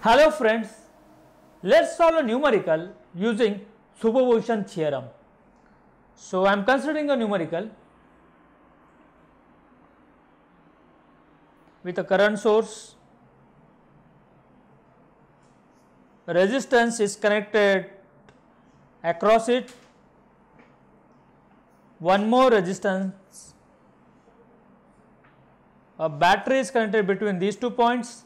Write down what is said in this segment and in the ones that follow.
Hello friends, let's solve a numerical using superposition theorem. So I am considering a numerical with a current source, resistance is connected across it, one more resistance, a battery is connected between these 2 points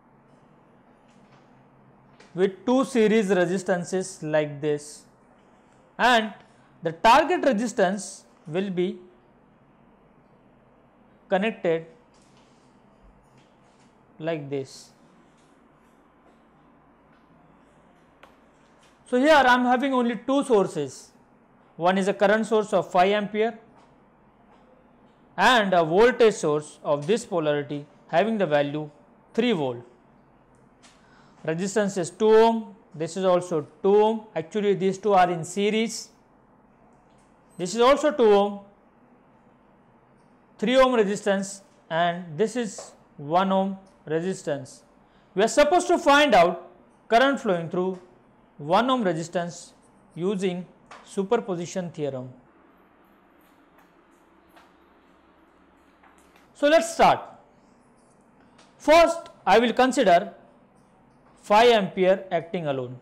with 2 series resistances like this, and the target resistance will be connected like this. So here I am having only 2 sources, one is a current source of 5 ampere and a voltage source of this polarity having the value 3 volt. Resistance is 2 ohm, this is also 2 ohm, actually these two are in series, this is also 2 ohm, 3 ohm resistance, and this is 1 ohm resistance. We are supposed to find out current flowing through 1 ohm resistance using superposition theorem. So let us start. First I will consider 5 ampere acting alone.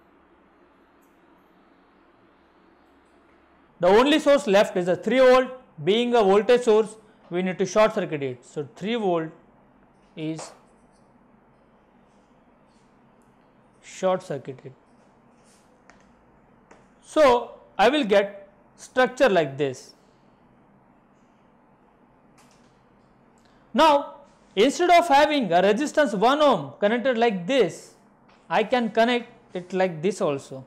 The only source left is a 3 volt, being a voltage source we need to short circuit it. So 3 volt is short circuited. So I will get structure like this. Now instead of having a resistance 1 ohm connected like this, I can connect it like this also,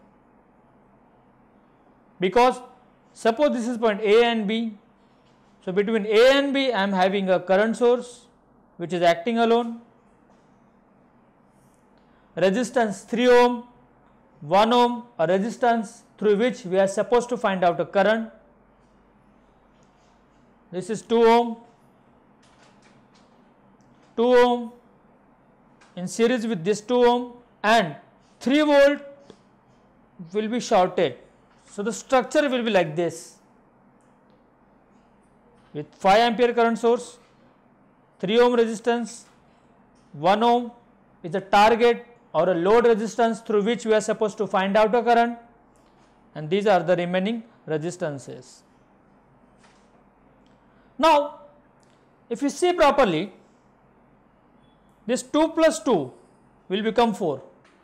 because suppose this is point A and B. So between A and B I am having a current source which is acting alone, resistance 3 ohm, 1 ohm, a resistance through which we are supposed to find out a current, this is 2 ohm, 2 ohm in series with this 2 ohm, and 3 volt will be shorted. So the structure will be like this, with 5 ampere current source, 3 ohm resistance, 1 ohm is a target or a load resistance through which we are supposed to find out a current, and these are the remaining resistances. Now if you see properly, this 2 plus 2 will become 4,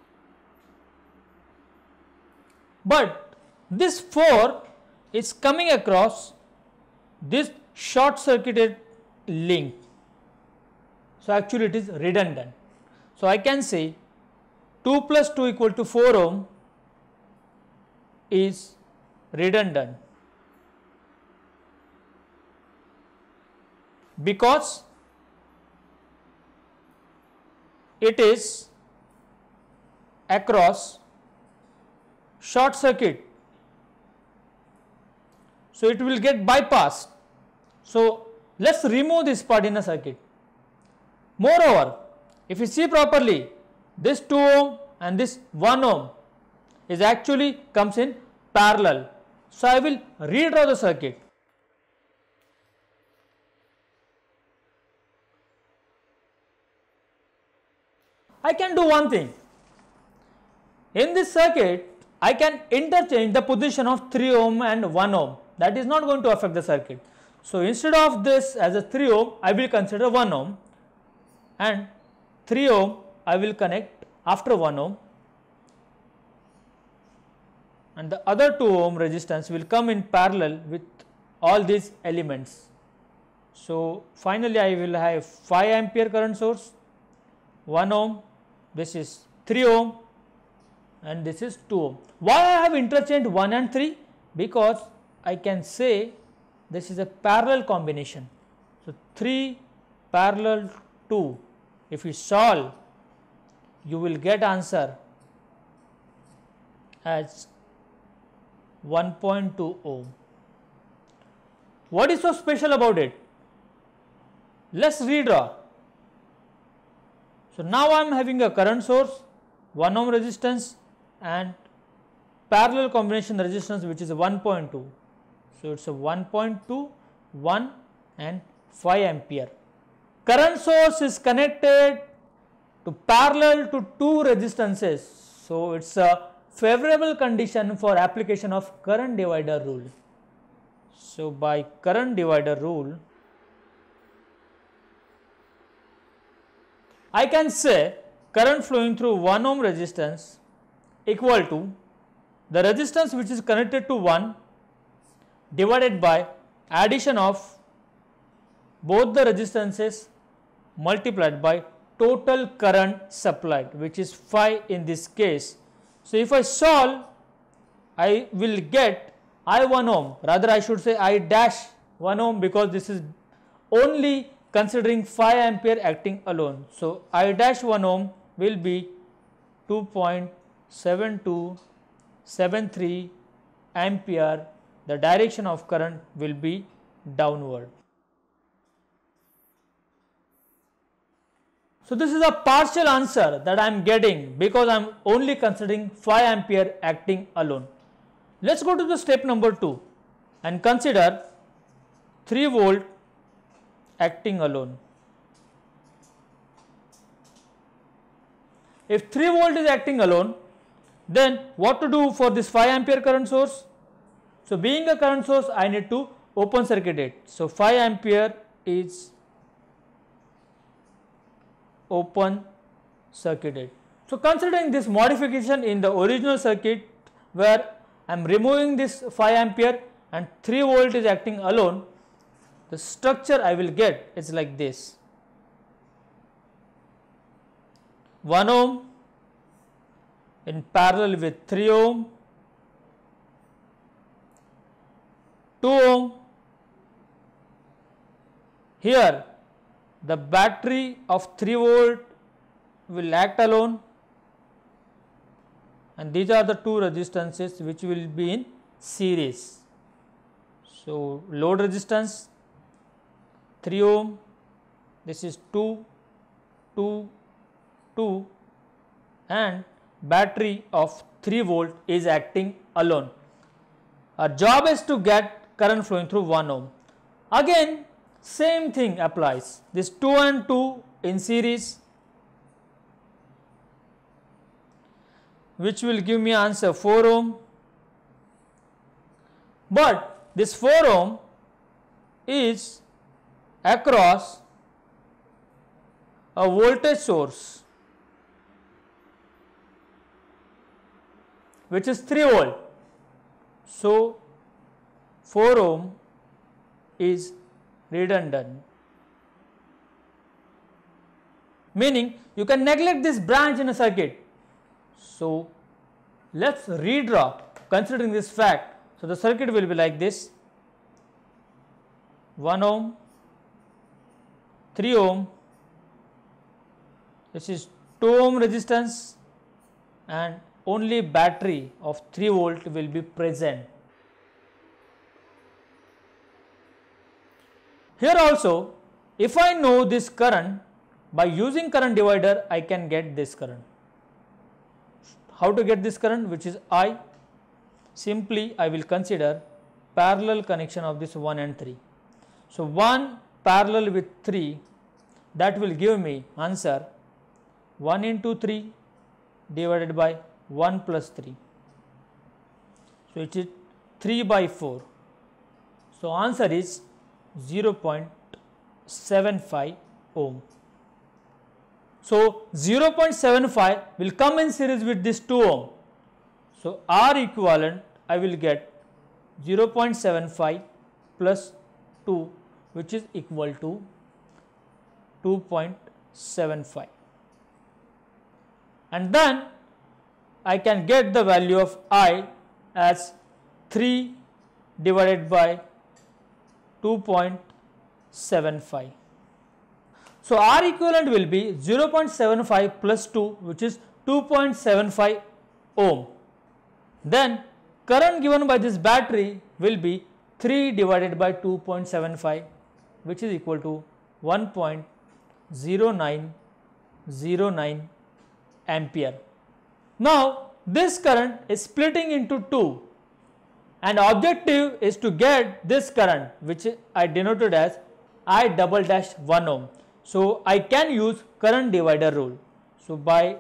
but this 4 is coming across this short circuited link. So actually it is redundant. So I can say 2 plus 2 equal to 4 ohm is redundant, because it is across short circuit, so it will get bypassed. So let us remove this part in a circuit. Moreover, if you see properly, this 2 ohm and this 1 ohm is actually comes in parallel. So I will redraw the circuit. I can do one thing. In this circuit, I can interchange the position of 3 ohm and 1 ohm. That is not going to affect the circuit. So instead of this as a 3 ohm, I will consider 1 ohm, and 3 ohm I will connect after 1 ohm, and the other 2 ohm resistance will come in parallel with all these elements. So finally I will have 5 ampere current source, 1 ohm, this is 3 ohm, and this is 2 ohm. Why I have interchanged 1 and 3? Because I can say this is a parallel combination. So 3 parallel 2, if you solve, you will get answer as 1.2 ohm. What is so special about it? Let us redraw. So now I am having a current source 1 ohm resistance and parallel combination resistance which is 1.2. So, it is a 1.2, 1 and 5 ampere. Current source is connected to parallel to two resistances. So, it is a favorable condition for application of current divider rule. So, by current divider rule, I can say current flowing through 1 ohm resistance equal to the resistance which is connected to 1 divided by addition of both the resistances multiplied by total current supplied, which is 5 in this case. So, if I solve, I will get I 1 ohm, rather I should say I dash 1 ohm, because this is only considering 5 ampere acting alone. So, I dash 1 ohm will be 2.7273 ampere. The direction of current will be downward. So, this is a partial answer that I am getting because I am only considering 5 ampere acting alone. Let us go to the step number 2 and consider 3 volt acting alone. If 3 volt is acting alone, then what to do for this 5 ampere current source? So, being a current source, I need to open circuit it. So, 5 ampere is open circuited. So, considering this modification in the original circuit where I am removing this 5 ampere and 3 volt is acting alone, the structure I will get is like this: 1 ohm in parallel with 3 ohm, 2 ohm. Here the battery of 3 volt will act alone, and these are the two resistances which will be in series. So, load resistance 3 ohm, this is 2, 2, 2, and battery of 3 volt is acting alone. Our job is to get current flowing through 1 ohm. Again, same thing applies. This 2 and 2 in series, which will give me answer 4 ohm. But this 4 ohm is across a voltage source which is 3 volt. So, 4 ohm is redundant, meaning you can neglect this branch in a circuit. So, let us redraw considering this fact. So, the circuit will be like this: 1 ohm, 3 ohm, this is 2 ohm resistance, and only battery of 3 volt will be present. Here also, if I know this current, by using current divider I can get this current. How to get this current, which is I? Simply I will consider parallel connection of this 1 and 3. So, 1 parallel with 3, that will give me answer 1 into 3 divided by 1 plus 3. So, it is 3 by 4. So, answer is 0.75 ohm. So, 0.75 will come in series with this 2 ohm. So, R equivalent I will get 0.75 plus 2, which is equal to 2.75, and then I can get the value of I as 3 divided by 2.75. So, R equivalent will be 0.75 plus 2, which is 2.75 ohm. Then current given by this battery will be 3 divided by 2.75, which is equal to 1.0909 ampere. Now this current is splitting into two, and objective is to get this current, which I denoted as I double dash 1 ohm. So I can use current divider rule. So by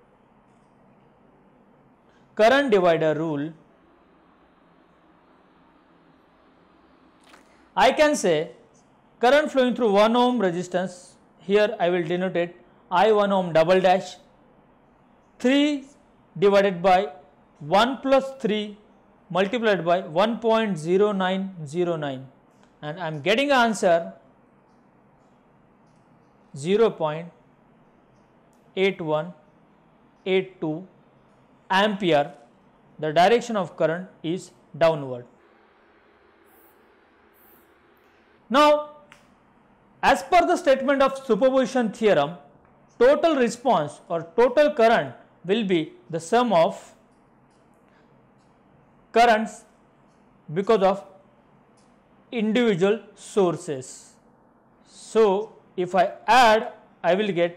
current divider rule, I can say current flowing through 1 ohm resistance, here I will denote it I 1 ohm double dash 3 divided by 1 plus 3 multiplied by 1.0909, and I am getting an answer 0.8182 ampere. The direction of current is downward. Now, as per the statement of superposition theorem, total response or total current will be the sum of currents because of individual sources. So if I add, I will get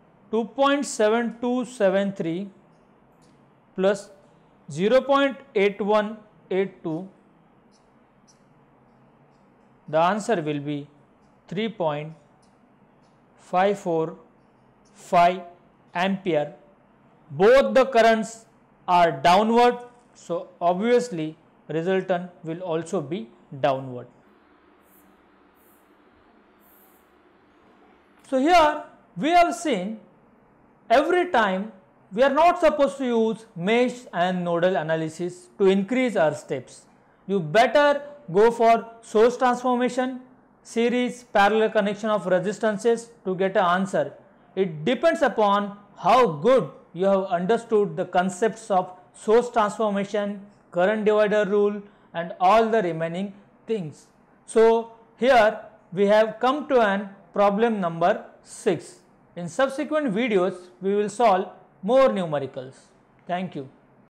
2.7273 plus 0.8182. The answer will be 3.545 ampere. Both the currents are downward, so obviously resultant will also be downward. So here we have seen every time we are not supposed to use mesh and nodal analysis to increase our steps. You better go for source transformation, series parallel connection of resistances to get an answer. It depends upon how good you have understood the concepts of source transformation, current divider rule and all the remaining things. So here we have come to an problem number 6. In subsequent videos we will solve more numericals. Thank you.